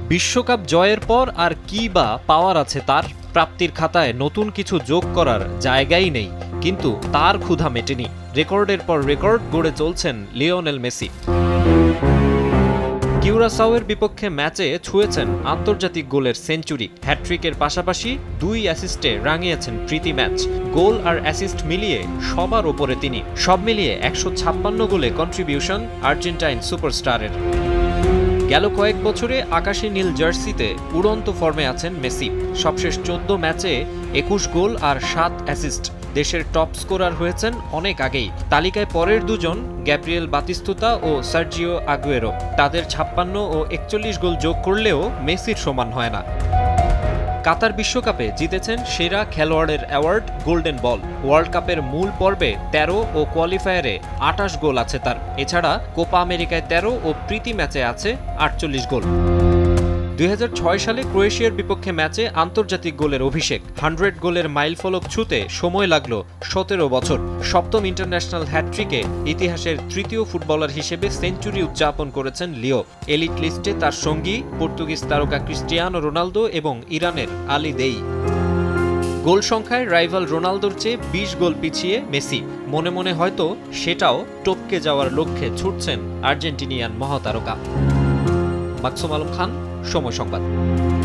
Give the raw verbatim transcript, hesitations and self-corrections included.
বিশ্বকাপ জয়ের পর আর কি বা পাওয়ার আছে তার? প্রাপ্তির খাতায় নতুন কিছু যোগ করার জায়গাই নেই, কিন্তু তার ক্ষুধা মেটেনি। রেকর্ডের পর রেকর্ড গড়ে চলছেন লিওনেল মেসি। কিউরাসাওয়ের বিপক্ষে ম্যাচে ছুঁয়েছেন আন্তর্জাতিক গোলের সেঞ্চুরি। হ্যাট্রিকের পাশাপাশি দুই অ্যাসিস্টে রাঙিয়েছেন প্রীতি ম্যাচ। গোল আর অ্যাসিস্ট মিলিয়ে সবার ওপরে তিনি। সব মিলিয়ে একশো ছাপ্পান্ন গোলে কন্ট্রিবিউশন আর্জেন্টাইন সুপারস্টারের। গেল কয়েক বছরে আকাশী নীল জার্সিতে উড়ন্ত ফর্মে আছেন মেসি। সবশেষ চোদ্দ ম্যাচে একুশ গোল আর সাত অ্যাসিস্ট। দেশের টপ স্কোরার হয়েছেন অনেক আগেই। তালিকায় পরের দুজন গ্যাব্রিয়েল বাতিস্তুতা ও সার্জিও আগুয়েরো। তাদের ছাপ্পান্ন ও একচল্লিশ গোল যোগ করলেও মেসির সমান হয় না। কাতার বিশ্বকাপে জিতেছেন সেরা খেলোয়াড়ের অ্যাওয়ার্ড গোল্ডেন বল। ওয়ার্ল্ড কাপের মূল পর্বে তেরো ও কোয়ালিফায়ারে আটাশ গোল আছে তার। এছাড়া কোপা আমেরিকায় তেরো ও প্রীতি ম্যাচে আছে আটচল্লিশ গোল। দুই হাজার ছয় সালে ক্রোয়েশিয়ার বিপক্ষে ম্যাচে আন্তর্জাতিক গোলের অভিষেক। হান্ড্রেড গোলের মাইলফলক ছুঁতে সময় লাগল সতেরো বছর। সপ্তম ইন্টারন্যাশনাল হ্যাট্রিকে ইতিহাসের তৃতীয় ফুটবলার হিসেবে সেঞ্চুরি উদযাপন করেছেন লিও। এলিট লিস্টে তার সঙ্গী পর্তুগিজ তারকা ক্রিস্টিয়ানো রোনালদো এবং ইরানের আলী দেই। গোল সংখ্যায় রাইভাল রোনালদোর চেয়ে বিশ গোল পিছিয়ে মেসি। মনে মনে হয়তো সেটাও টপকে যাওয়ার লক্ষ্যে ছুটছেন আর্জেন্টিনিয়ান মহাতারকা। মাকসুম আলম খান, সময় সংবাদ।